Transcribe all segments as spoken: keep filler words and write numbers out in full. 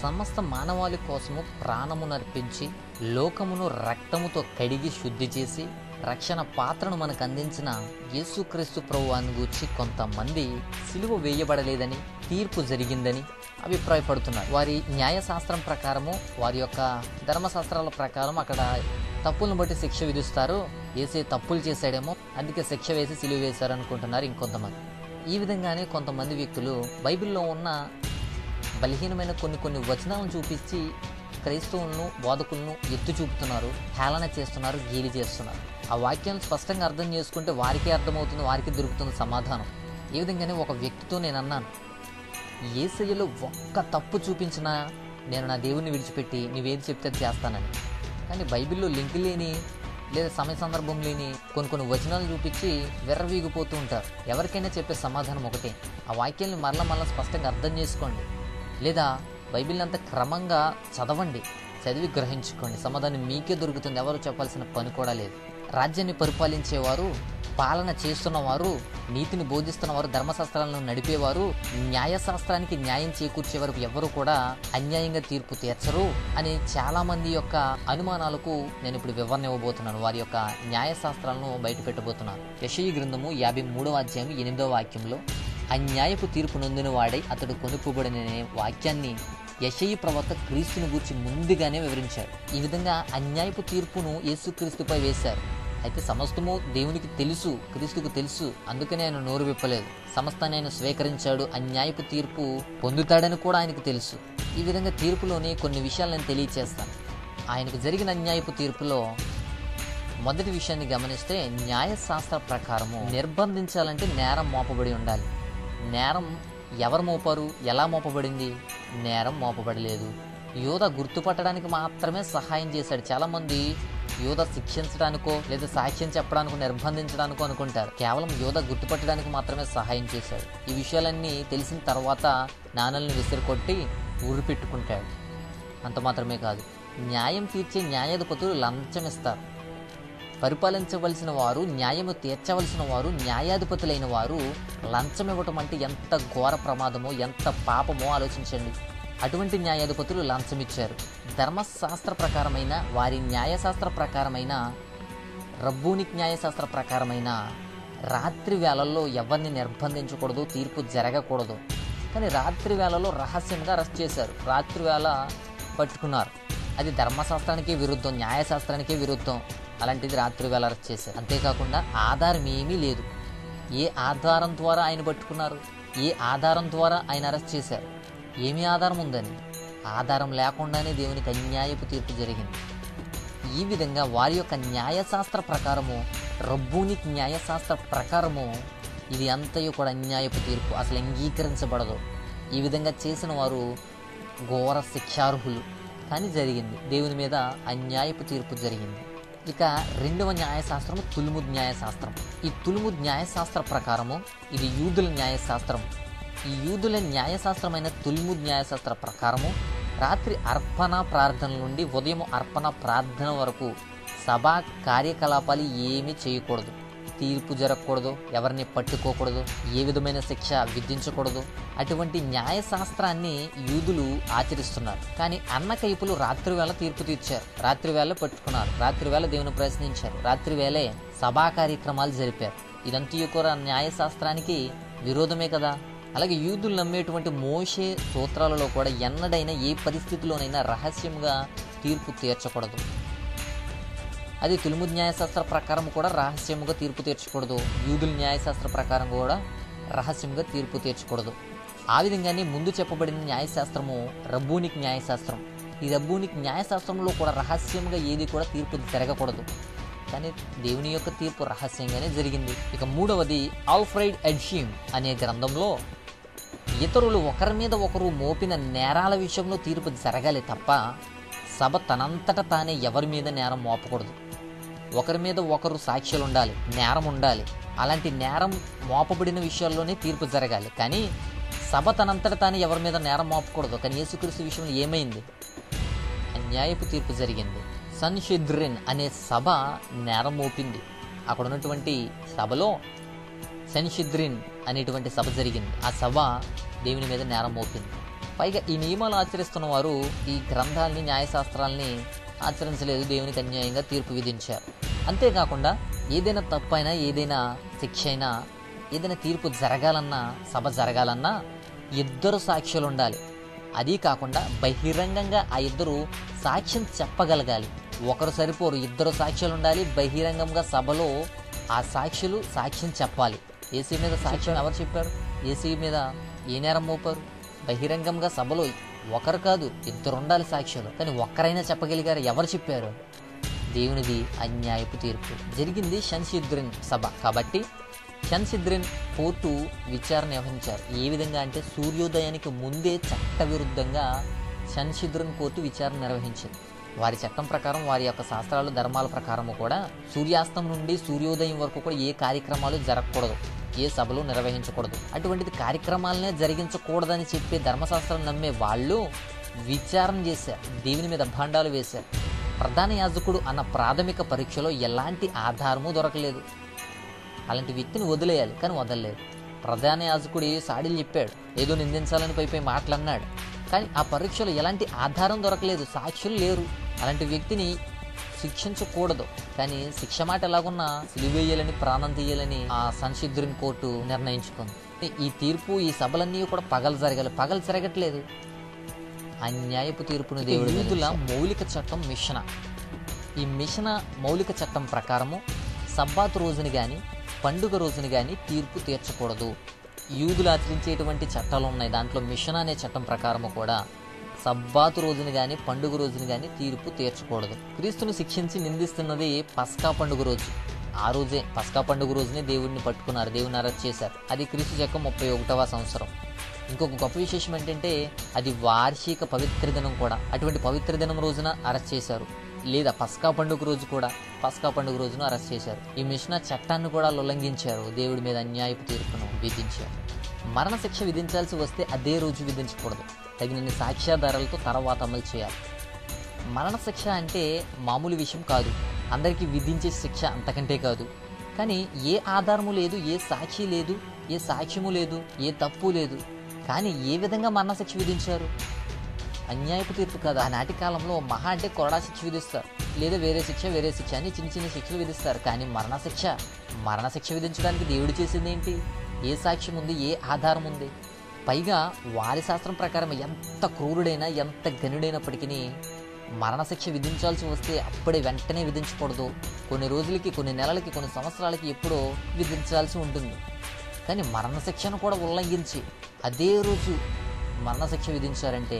సమస్త మానవాళి కోసము ప్రాణమునర్పించి లోకమును రక్తముతో కడిగి శుద్ధి చేసి రక్షణ పాత్రను మనకు అందించిన యేసుక్రీస్తు ప్రభువాన్ని గూర్చి కొంతమంది సిలువ వేయబడలేదని, తీర్పు జరిగిందని అభిప్రాయపడుతున్నారు. వారి న్యాయశాస్త్రం ప్రకారము, వారి యొక్క ధర్మశాస్త్రాల ప్రకారం అక్కడ తప్పులను బట్టి శిక్ష విధిస్తారు. యేసే తప్పులు చేశాడేమో అందుకే శిక్ష వేసి సిలువ వేశారు అనుకుంటున్నారు ఇంకొంతమంది. ఈ విధంగానే కొంతమంది వ్యక్తులు బైబిల్లో ఉన్న బలహీనమైన కొన్ని కొన్ని వచనాలను చూపించి క్రైస్తవులను, బోధకులను ఎత్తు చూపుతున్నారు, హేళన చేస్తున్నారు, గేలి చేస్తున్నారు. ఆ వాక్యాలను స్పష్టంగా అర్థం చేసుకుంటే వారికే అర్థమవుతుంది, వారికి దొరుకుతుంది సమాధానం. ఈ విధంగానే ఒక వ్యక్తితో నేను అన్నాను, యేసయ్యలో ఒక్క తప్పు చూపించినా నేను నా దేవుణ్ణి విడిచిపెట్టి నీవేది చెప్తే చేస్తానని. కానీ బైబిల్లో లింక్ లేని లేదా సమయ సందర్భం లేని కొన్ని కొన్ని వచనాలు చూపించి వెర్రవీగిపోతూ ఉంటారు. ఎవరికైనా చెప్పే సమాధానం ఒకటే, ఆ వాక్యాలను మరల మరల స్పష్టంగా అర్థం చేసుకోండి, లేదా బైబిల్ అంతా క్రమంగా చదవండి, చదివి గ్రహించుకోండి. సమాధానం మీకే దొరుకుతుంది, ఎవరు చెప్పాల్సిన పని కూడా లేదు. రాజ్యాన్ని పరిపాలించేవారు, పాలన చేస్తున్నవారు, నీతిని బోధిస్తున్నవారు, ధర్మశాస్త్రాలను నడిపేవారు, న్యాయశాస్త్రానికి న్యాయం చేకూర్చే వరకు ఎవరు కూడా అన్యాయంగా తీర్పు తీర్చరు అని చాలా మంది యొక్క అనుమానాలకు నేను ఇప్పుడు వివరణ ఇవ్వబోతున్నాను. వారి యొక్క న్యాయశాస్త్రాలను బయట పెట్టబోతున్నాను. యెషయా గ్రంథము యాభై మూడవ అధ్యాయం ఎనిమిదవ వాక్యంలో అన్యాయపు తీర్పు నొందిన వాడై అతడు కొనుక్కుబడిన వాక్యాన్ని యెషయా ప్రవక్త క్రీస్తుని గూర్చి ముందుగానే వివరించాడు. ఈ విధంగా అన్యాయపు తీర్పును యేసుక్రీస్తుపై వేశారు. అయితే సమస్తము దేవునికి తెలుసు, క్రీస్తుకు తెలుసు, అందుకనే ఆయన నోరు విప్పలేదు. సమస్తాన్ని ఆయన స్వీకరించాడు, అన్యాయపు తీర్పు పొందుతాడని కూడా ఆయనకు తెలుసు. ఈ విధంగా తీర్పులోని కొన్ని విషయాలు నేను తెలియచేస్తాను. ఆయనకు జరిగిన అన్యాయపు తీర్పులో మొదటి విషయాన్ని గమనిస్తే, న్యాయశాస్త్ర ప్రకారము నిర్బంధించాలంటే నేరం మోపబడి ఉండాలి. నేరం ఎవరు మోపారు, ఎలా మోపబడింది? నేరం మోపబడలేదు. యోధ గుర్తుపట్టడానికి మాత్రమే సహాయం చేశాడు. చాలామంది యోధ శిక్షించడానికో లేదా సాక్ష్యం చెప్పడానికో నిర్బంధించడానికో అనుకుంటారు. కేవలం యోధ గుర్తుపట్టడానికి మాత్రమే సహాయం చేశాడు. ఈ విషయాలన్నీ తెలిసిన తర్వాత నాణల్ని విసిరికొట్టి ఊరి పెట్టుకుంటాడు. అంత మాత్రమే కాదు, న్యాయం తీర్చే న్యాయాధిపతులు లంచం ఇస్తారు. పరిపాలించవలసిన వారు, న్యాయము తీర్చవలసిన వారు, న్యాయాధిపతులైన వారు లంచం ఇవ్వటం అంటే ఎంత ఘోర ప్రమాదమో, ఎంత పాపమో ఆలోచించండి. అటువంటి న్యాయాధిపతులు లంచం ఇచ్చారు. ధర్మశాస్త్ర ప్రకారమైన, వారి న్యాయశాస్త్ర ప్రకారమైన, రబ్బూనిక్ న్యాయశాస్త్ర ప్రకారమైన రాత్రి వేళల్లో ఎవరిని నిర్బంధించకూడదు, తీర్పు జరగకూడదు. కానీ రాత్రి వేళలో రహస్యంగా అరెస్ట్ చేశారు, రాత్రి వేళ పట్టుకున్నారు. అది ధర్మశాస్త్రానికే విరుద్ధం, న్యాయశాస్త్రానికే విరుద్ధం. అలాంటిది రాత్రి వేళ అరెస్ట్ చేశారు. అంతేకాకుండా ఆధారం ఏమీ లేదు. ఏ ఆధారం ద్వారా ఆయన పట్టుకున్నారు, ఏ ఆధారం ద్వారా ఆయన అరెస్ట్ చేశారు, ఏమి ఆధారం ఉందని? ఆధారం లేకుండానే దేవునికి అన్యాయపు తీర్పు జరిగింది. ఈ విధంగా వారి యొక్క న్యాయశాస్త్ర ప్రకారము, రబ్బూనిక్ న్యాయశాస్త్ర ప్రకారము ఇది అంతయు కూడా అన్యాయపు తీర్పు, అసలు అంగీకరించబడదు. ఈ విధంగా చేసిన వారు ఘోర శిక్షార్హులు. కానీ జరిగింది, దేవుని మీద అన్యాయపు తీర్పు జరిగింది. ఇక రెండవ న్యాయశాస్త్రము తుల్ముద్ న్యాయశాస్త్రం. ఈ తుల్ముద్ న్యాయశాస్త్ర ప్రకారము ఇది యూదుల న్యాయశాస్త్రం. ఈ యూదుల న్యాయశాస్త్రమైన తుల్ముద్ న్యాయశాస్త్ర ప్రకారము రాత్రి అర్పణ ప్రార్థనల నుండి ఉదయం అర్పణ ప్రార్థన వరకు సభా కార్యకలాపాలు ఏమీ చేయకూడదు. తీర్పు జరగకూడదు, ఎవరిని పట్టుకోకూడదు, ఏ విధమైన శిక్ష విధించకూడదు. అటువంటి న్యాయశాస్త్రాన్ని యూదులు ఆచరిస్తున్నారు. కానీ అన్నకైపులు రాత్రి వేళ తీర్పు తీర్చారు, రాత్రి వేళ పట్టుకున్నారు, రాత్రి వేళ దేవుని ప్రశ్నించారు, రాత్రి వేళే సభా కార్యక్రమాలు జరిపారు. ఇదంతా కూడా న్యాయశాస్త్రానికి విరోధమే కదా. అలాగే యూదులు నమ్మేటువంటి మోషే సూత్రాలలో కూడా ఎన్నడైనా ఏ పరిస్థితిలోనైనా రహస్యంగా తీర్పు తీర్చకూడదు. అది తుల్ముద్ న్యాయశాస్త్ర ప్రకారం కూడా రహస్యముగా తీర్పు తీర్చకూడదు. యూదుల న్యాయశాస్త్ర ప్రకారం కూడా రహస్యంగా తీర్పు తీర్చకూడదు. ఆ విధంగానే ముందు చెప్పబడిన న్యాయశాస్త్రము రబ్బూనిక్ న్యాయశాస్త్రం. ఈ రబ్బూనిక్ న్యాయశాస్త్రంలో కూడా రహస్యంగా ఏది కూడా తీర్పు జరగకూడదు. కానీ దేవుని యొక్క తీర్పు రహస్యంగానే జరిగింది. ఇక మూడవది ఆల్ఫ్రెడ్ ఎడ్షీమ్ అనే గ్రంథంలో ఇతరులు ఒకరి మీద ఒకరు మోపిన నేరాల విషయంలో తీర్పు జరగాలి తప్ప సభ తనంతట తానే ఎవరి మీద నేరం మోపకూడదు. ఒకరి మీద ఒకరు సాక్ష్యాలు ఉండాలి, నేరం ఉండాలి. అలాంటి నేరం మోపబడిన విషయాల్లోనే తీర్పు జరగాలి. కానీ సభ తనంతట తానే ఎవరి మీద నేరం మోపకూడదు. కానీ యేసుక్రీస్తు విషయంలో ఏమైంది? అన్యాయపు తీర్పు జరిగింది. సన్షెద్రిన్ అనే సభ నేరం మోపింది. అక్కడ ఉన్నటువంటి సభలో సన్షెద్రిన్ అనేటువంటి సభ జరిగింది. ఆ సభ దేవుని మీద నేరం మోపింది. పైగా ఈ నియమాలు ఆచరిస్తున్న వారు ఈ గ్రంథాలని న్యాయశాస్త్రాలని ఆచరించలేదు, దేవునికి అన్యాయంగా తీర్పు విధించారు. అంతేకాకుండా ఏదైనా తప్పైనా, ఏదైనా శిక్ష అయినా, ఏదైనా తీర్పు జరగాలన్నా, సభ జరగాలన్నా ఇద్దరు సాక్షులు ఉండాలి. అది కాకుండా బహిరంగంగా ఆ ఇద్దరు సాక్ష్యం చెప్పగలగాలి. ఒకరు సరిపోరు, ఇద్దరు సాక్షులు ఉండాలి. బహిరంగంగా సభలో ఆ సాక్షులు సాక్ష్యం చెప్పాలి. ఏసీ మీద సాక్ష్యం ఎవరు చెప్పారు? ఏసీ మీద ఏ నేరం మోపారు? బహిరంగంగా సభలో ఒకరు కాదు, ఇద్దరు ఉండాలి సాక్షులు. కానీ ఒక్కరైనా చెప్పగలిగారు? ఎవరు చెప్పారు? దేవునిది అన్యాయపు తీర్పు. జరిగింది షన్షిద్రిన్ సభ కాబట్టి షన్షిద్రిన్ కోర్టు విచారణ నిర్వహించారు. ఏ విధంగా అంటే సూర్యోదయానికి ముందే చట్టవిరుద్ధంగా షన్షిద్రిన్ కోర్టు విచారణ నిర్వహించింది. వారి చట్టం ప్రకారం, వారి యొక్క శాస్త్రాలు, ధర్మాల ప్రకారము కూడా సూర్యాస్తం నుండి సూర్యోదయం వరకు కూడా ఏ కార్యక్రమాలు జరగకూడదు, ఏ సభలు నిర్వహించకూడదు. అటువంటిది కార్యక్రమాలనే జరిగించకూడదని చెప్పి ధర్మశాస్త్రం నమ్మే వాళ్ళు విచారణ చేశారు, దేవుని మీద భాండాలు వేశారు. ప్రధాన యాజకుడు అన్న ప్రాథమిక పరీక్షలో ఎలాంటి ఆధారము దొరకలేదు. అలాంటి వ్యక్తిని వదిలేయాలి, కానీ వదలలేదు. ప్రధాన యాజకుడు ఏ సాడీలు చెప్పాడు, ఏదో నిందించాలని పై పై మాటలన్నాడు, కానీ ఆ పరీక్షలో ఎలాంటి ఆధారం దొరకలేదు, సాక్షులు లేరు. అలాంటి వ్యక్తిని శిక్షించకూడదు. కానీ శిక్ష మాట ఎలాగున్నా సిలువేయాలని, ప్రాణం తీయాలని ఆ షన్షిద్రిన్ కోర్టు నిర్ణయించుకుంది. ఈ తీర్పు, ఈ సభలన్నీ కూడా పగలు జరగాలి, పగలు జరగట్లేదు. అన్యాయపు తీర్పును దేవుడు. యూదుల మౌలిక చట్టం మిషన. ఈ మిషన మౌలిక చట్టం ప్రకారము సబ్బాతు రోజుని కానీ, పండుగ రోజుని కానీ తీర్పు తీర్చకూడదు. యూదులు ఆచరించేటువంటి చట్టాలు ఉన్నాయి. దాంట్లో మిషన అనే చట్టం ప్రకారము కూడా సబ్బాతు రోజుని కానీ, పండుగ రోజుని కానీ తీర్పు తీర్చకూడదు. క్రీస్తును శిక్షించి నిందిస్తున్నది పస్కా పండుగ రోజు. ఆ రోజే పస్కా పండుగ రోజునే దేవుడిని పట్టుకున్నారు, దేవుడిని అరెస్ట్ చేశారు. అది క్రీస్తు శకం ముప్పై ఒకటవ సంవత్సరం. ఇంకొక గొప్ప విశేషం ఏంటంటే అది వార్షిక పవిత్ర దినం కూడా. అటువంటి పవిత్ర దినం రోజున అరెస్ట్ చేశారు. లేదా పస్కా పండుగ రోజు కూడా, పస్కా పండుగ రోజున అరెస్ట్ చేశారు. ఈ మిషన చట్టాన్ని కూడా ఉల్లంఘించారు, దేవుడి మీద అన్యాయపు తీర్పును విధించారు. మరణశిక్ష విధించాల్సి వస్తే అదే రోజు విధించకూడదు, తగినన్ని సాక్ష్యాధారాలతో తర్వాత అమలు చేయాలి. మరణశిక్ష అంటే మామూలు విషయం కాదు, అందరికీ విధించే శిక్ష అంతకంటే కాదు. కానీ ఏ ఆధారము లేదు, ఏ సాక్షి లేదు, ఏ సాక్ష్యము లేదు, ఏ తప్పు లేదు. కానీ ఏ విధంగా మరణశిక్ష విధించారు? అన్యాయపు తీర్పు కాదు. ఆనాటి కాలంలో మహా అంటే కొరడా శిక్ష విధిస్తారు, లేదా వేరే శిక్ష వేరే శిక్ష అని చిన్న చిన్న శిక్షలు విధిస్తారు. కానీ మరణశిక్ష మరణశిక్ష విధించడానికి దేవుడు చేసింది ఏంటి? ఏ సాక్ష్యం ఉంది, ఏ ఆధారం ఉంది? పైగా వారి శాస్త్రం ప్రకారం ఎంత క్రూరుడైనా, ఎంత గనుడైనప్పటికీ మరణశిక్ష విధించాల్సి వస్తే అప్పుడే వెంటనే విధించకూడదు. కొన్ని రోజులకి, కొన్ని నెలలకి, కొన్ని సంవత్సరాలకి ఎప్పుడో విధించాల్సి ఉంటుంది. కానీ మరణశిక్షను కూడా ఉల్లంఘించి అదే రోజు మరణశిక్ష విధించారంటే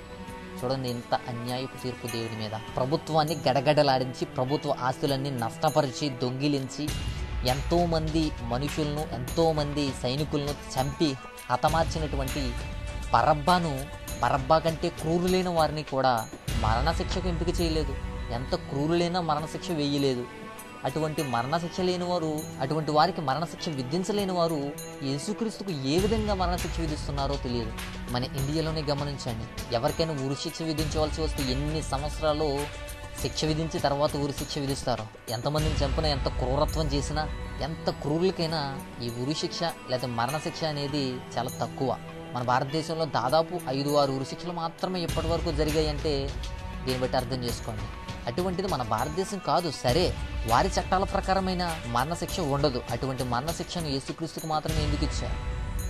చూడండి, ఇంత అన్యాయపు తీర్పు దేవుడి మీద. ప్రభుత్వాన్ని గడగడలాడించి, ప్రభుత్వ ఆస్తులన్నీ నష్టపరిచి, దొంగిలించి, ఎంతోమంది మనుషులను, ఎంతోమంది సైనికులను చంపి హతమార్చినటువంటి బరబ్బాను, బరబ్బా కంటే క్రూరులైన వారిని కూడా మరణశిక్షకు ఎంపిక చేయలేదు. ఎంత క్రూరులైనా మరణశిక్ష వేయలేదు. అటువంటి మరణశిక్ష లేని వారు, అటువంటి వారికి మరణశిక్ష విధించలేని వారు యేసుక్రీస్తుకు ఏ విధంగా మరణశిక్ష విధిస్తున్నారో తెలియదు. మన ఇండియాలోనే గమనించండి, ఎవరికైనా ఉరి శిక్ష విధించవలసి వస్తే ఎన్ని సంవత్సరాలు శిక్ష విధించి తర్వాత ఉరి శిక్ష విధిస్తారు. ఎంతమందిని చంపినా, ఎంత క్రూరత్వం చేసినా, ఎంత క్రూరులకైనా ఈ ఉరి శిక్ష లేదా మరణశిక్ష అనేది చాలా తక్కువ. మన భారతదేశంలో దాదాపు ఐదు ఆరు ఉరి శిక్షలు మాత్రమే ఇప్పటి వరకు జరిగాయి అంటే దీన్ని బట్టి అర్థం చేసుకోండి. అటువంటిది మన భారతదేశం కాదు. సరే, వారి చట్టాల ప్రకారమైన మరణశిక్ష ఉండదు. అటువంటి మరణశిక్షను యేసుక్రీస్తుకు మాత్రమే ఎందుకు ఇచ్చారు?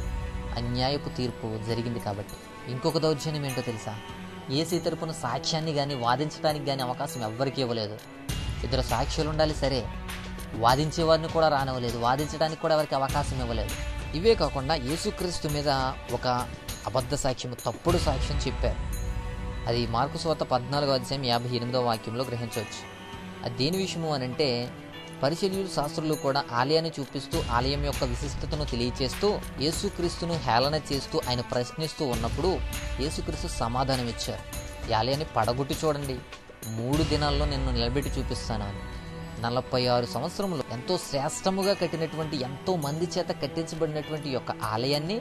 అన్యాయపు తీర్పు జరిగింది కాబట్టి. ఇంకొక దౌర్జన్యం ఏంటో తెలుసా? ఏసీ తరపున సాక్ష్యాన్ని కానీ, వాదించడానికి కానీ అవకాశం ఎవ్వరికీ ఇవ్వలేదు. ఇద్దరు సాక్షులు ఉండాలి, సరే, వాదించేవారిని కూడా రానివ్వలేదు, వాదించడానికి కూడా ఎవరికి అవకాశం ఇవ్వలేదు. ఇవే కాకుండా యేసుక్రీస్తు మీద ఒక అబద్ధ సాక్ష్యం, తప్పుడు సాక్ష్యం చెప్పారు. అది మార్కు సువార్త పద్నాలుగో అధ్యాయం యాభై ఎనిమిదవ వాక్యంలో గ్రహించవచ్చు. అది దేని విషయము అని అంటే, పరిశీలులు, శాస్త్రులు కూడా ఆలయాన్ని చూపిస్తూ, ఆలయం యొక్క విశిష్టతను తెలియచేస్తూ, యేసుక్రీస్తును హేళన చేస్తూ, ఆయన ప్రశ్నిస్తూ ఉన్నప్పుడు యేసుక్రీస్తు సమాధానం ఇచ్చారు. ఈ ఆలయాన్ని పడగొట్టి చూడండి, మూడు దినాల్లో నిన్ను నిలబెట్టి చూపిస్తాను అని. నలభై ఆరు సంవత్సరములు ఎంతో శ్రేష్టముగా కట్టినటువంటి, ఎంతో మంది చేత కట్టించబడినటువంటి యొక్క ఆలయాన్ని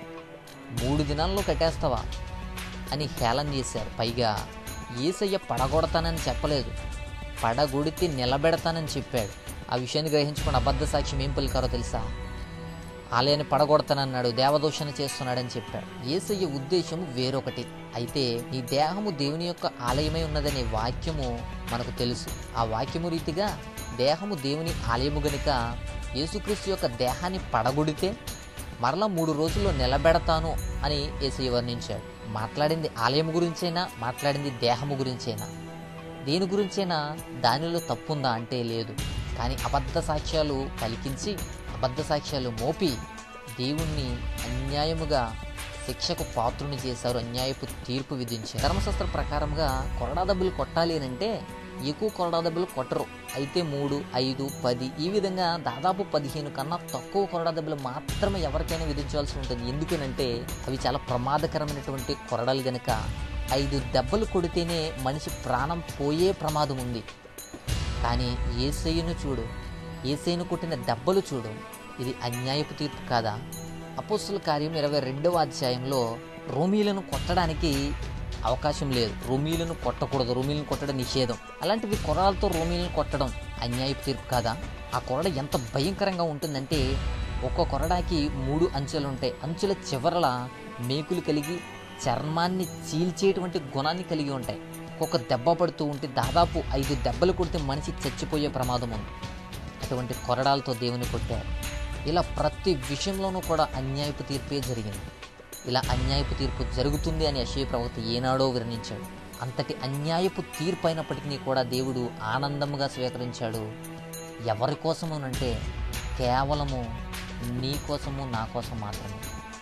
మూడు దినాల్లో కట్టేస్తావా అని హేళన చేశారు. పైగా యేసయ్య పడగొడతానని చెప్పలేదు, పడగొడితే నిలబెడతానని చెప్పాడు. ఆ విషయాన్ని గ్రహించుకుని అబద్ధ సాక్ష్యం ఏం పలికారో తెలుసా? ఆలయాన్ని పడగొడతానన్నాడు, దేవదూషణ చేస్తున్నాడని చెప్పాడు. యేసయ్య ఉద్దేశం వేరొకటి. అయితే ఈ దేహము దేవుని యొక్క ఆలయమై ఉన్నదనే వాక్యము మనకు తెలుసు. ఆ వాక్యము రీతిగా దేహము దేవుని ఆలయము గనుక యేసుక్రీస్తు యొక్క దేహాన్ని పడగొడితే మరలా మూడు రోజుల్లో నిలబెడతాను అని యేసయ్య వర్ణించాడు. మాట్లాడింది ఆలయం గురించైనా, మాట్లాడింది దేహము గురించైనా, దేని గురించైనా దానిలో తప్పుందా అంటే లేదు. కానీ అబద్ధ సాక్ష్యాలు పలికించి, అబద్ధ సాక్ష్యాలు మోపి దేవుణ్ణి అన్యాయముగా శిక్షకు పాత్రుని చేశారు, అన్యాయపు తీర్పు విధించారు. ధర్మశాస్త్ర ప్రకారంగా కొరడా దెబ్బలు కొట్టాలి అని అంటే ఎక్కువ కొరడా దెబ్బలు కొట్టరు. అయితే మూడు, ఐదు, పది ఈ విధంగా దాదాపు పదిహేను కన్నా తక్కువ కొరడా దెబ్బలు మాత్రమే ఎవరికైనా విధించాల్సి ఉంటుంది. ఎందుకనంటే అవి చాలా ప్రమాదకరమైనటువంటి కొరడాలు గనుక ఐదు దెబ్బలు కొడితేనే మనిషి ప్రాణం పోయే ప్రమాదం ఉంది. కానీ యేసయ్యను చూడు, యేసయ్యను కొట్టిన దెబ్బలు చూడు, ఇది అన్యాయపు తీర్పు కాదా? అపోస్తుల కార్యం ఇరవై రెండవ అధ్యాయంలో రోమీలను కొట్టడానికి అవకాశం లేదు, రోమీలను కొట్టకూడదు, రోమీలను కొట్టడం నిషేధం. అలాంటివి కొరడాలతో రోమీలను కొట్టడం అన్యాయపు తీర్పు కాదా? ఆ కొరడ ఎంత భయంకరంగా ఉంటుందంటే ఒక్కో కొరడాకి మూడు అంచులు ఉంటాయి. అంచుల చివరల మేకులు కలిగి చర్మాన్ని చీల్చేటువంటి గుణాన్ని కలిగి ఉంటాయి. ఒక్కొక్క దెబ్బ పడుతూ ఉంటే దాదాపు ఐదు దెబ్బలు కొడితే మనిషి చచ్చిపోయే ప్రమాదం ఉంది. అటువంటి కొరడాలతో దేవుని కొట్టారు. ఇలా ప్రతి విషయంలోనూ కూడా అన్యాయపు తీర్పే జరిగింది. ఇలా అన్యాయపు తీర్పు జరుగుతుంది అని యెషయా ప్రవక్త ఏనాడో వర్ణించాడు. అంతటి అన్యాయపు తీర్పు అయినప్పటికీ కూడా దేవుడు ఆనందముగా స్వీకరించాడు. ఎవరి కోసమునంటే కేవలము నీ కోసము, నా కోసం మాత్రమే,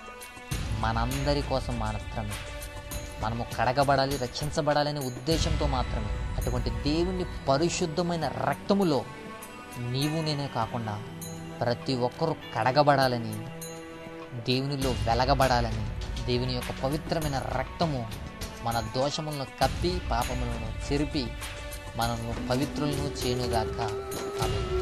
మనందరి కోసం మాత్రమే. మనము కడగబడాలి, రక్షించబడాలనే ఉద్దేశంతో మాత్రమే. అటువంటి దేవుని పరిశుద్ధమైన రక్తములో నీవు నేనే కాకుండా ప్రతి ఒక్కరూ కడగబడాలని, దేవునిలో వెలగబడాలని దేవుని యొక్క పవిత్రమైన రక్తము మన దోషములను కప్పి పాపములను చెరిపి మనల్ని పవిత్రులను చేయునుగాక. ఆమేన్.